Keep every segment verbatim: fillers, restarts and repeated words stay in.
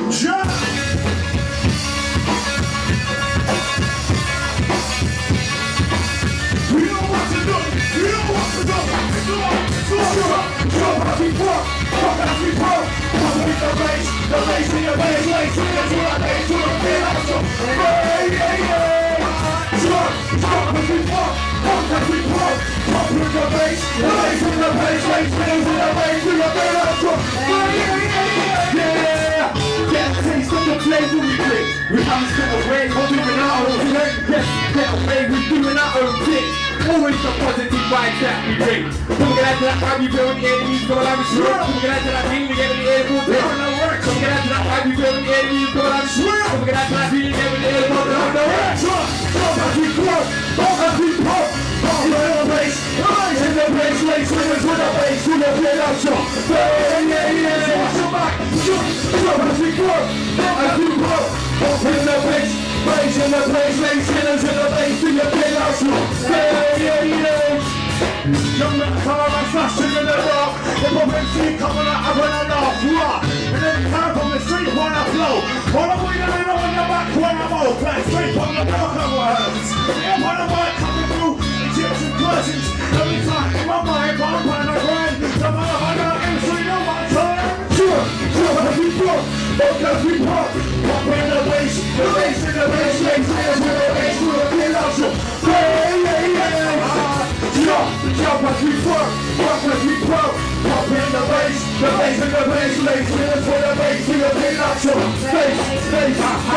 We haven't spent away, we're doing our own thing. Yes, get away, we're doing our own thing. Always the positive vibes that we bring. Come get out to that vibe you feel when the enemies go like a swirl. Come get out to that feeling again when the air goes down the work. Come get out to that vibe you feel when the enemies go like a swirl. Come get out to that feeling again when the air goes down the work. Jump, jump as we grow, jump as we grow. Jump in the place, rise in the place, lay swingers with the bass, we don't play that jump. Yeah, yeah, yeah, watch your back. Jump, jump as we grow, jump as we grow. Jump in the place, rise in the place, lay swingers with the bass, we don't play that jump. Yeah, yeah, yeah. Young man, car and flashing in the dark. The public see coming out of an laugh, rock. And then the car from the street when I flow. All I'm waiting in on the back when I'm out. Like straight from the back of words. Yeah, when I'm out coming through Egyptian curtains. Every time in my mind, I'm on the grind. The motherfucker M C no my time. Sure, sure, as we pop, both as we pop. Pop in the bass, the bass in the bass, bass, bass, with the bass, with the pin out. Yeah, yeah, yeah. Jump, jump as we pop, pop as we pop. Pop in the bass, the bass in the bass, bass, with the bass, with the pin out. Bass, bass,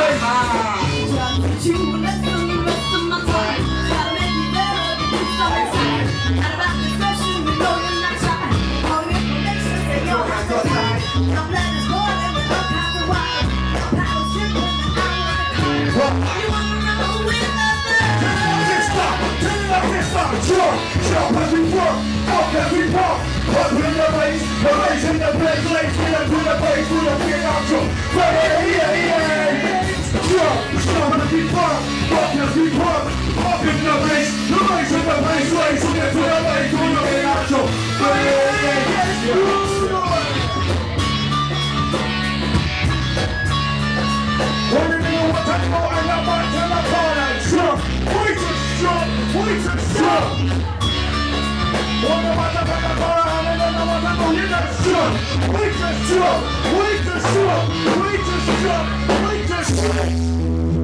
bass. You let the rest of my time. Try to make me better, but you so excited. Not about the question, you know you're not shy. All your connections, they your hands are tied. Don't let us go, and we don't have to wire. Paddle tripping, and I wanna climb. You wanna run with us? Jump, jump as we pop, pop as we pop. Pop in the bass, the bass in the place, lace in the to the bass, to the big outro. Yeah, yeah, yeah. Jump, jump as we pop, pop as we pop. Pop in the bass, the bass in the bass, lace in the to the bass, to the big outro. Yeah, yeah, yeah. Wanna know what I'm going up until the corner? Jump, we just jump, we just jump. Wanna watch up at the corner and then I want to go in that jump. We just jump, we just jump, we just jump, we just jump.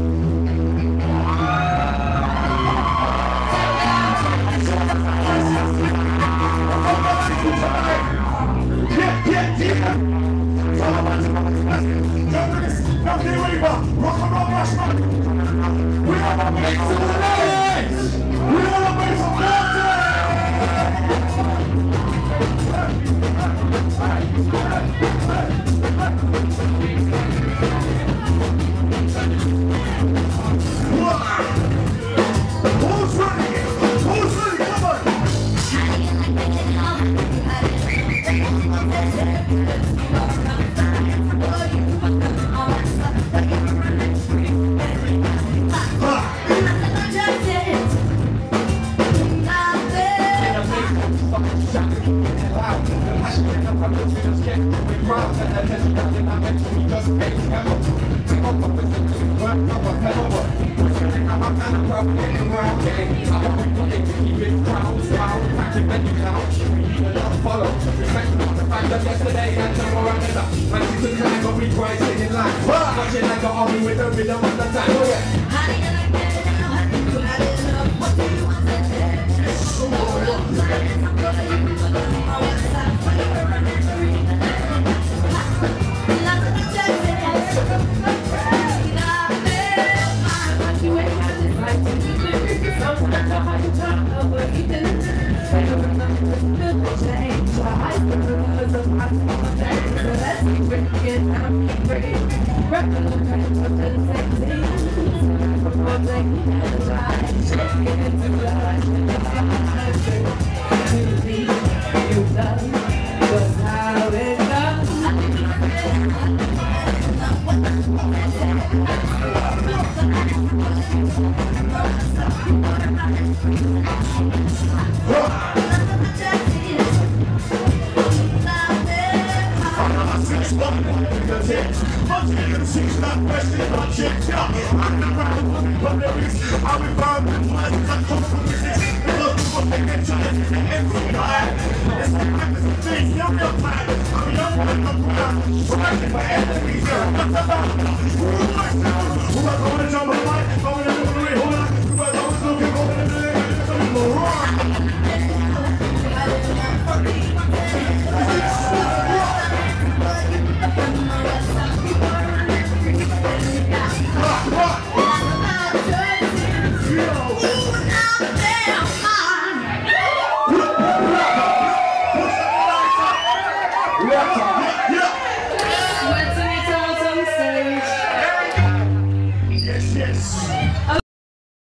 Yeah, yeah, yeah. Now here we go, rock and roll, rush, man. We are the base of the night. We are the base of the Who's ready? Who's ready? Come on. Yesterday and tomorrow and never. Man, you took time, but we try singing like watching like an army with the rhythm of the time. Oh yeah. How do you like that? How do you like it? What do you want to say? Oh, I'm gonna you, but I'm always sad for you. Lots of the chances. You ain't got this right to do. Sometimes I have to talk over you. I don't know if it's change. I because of my things. So let's keep breaking down, keep breaking. Rapping the kind of the same thing. Before taking a drive, shaking into the light. To be you love was how it goes. chicks. Bunch of them chicks not questioning my chicks. Yeah, I'm the rapper looking for lyrics. I'll be bound with mud, I come from physics. Look, people think they're trying to M C I. It's the rappers and things, you're real tired. I'm young and I'm proud. Working for enemies, yeah, what's about? Who am I? Who am I going to jump a fight?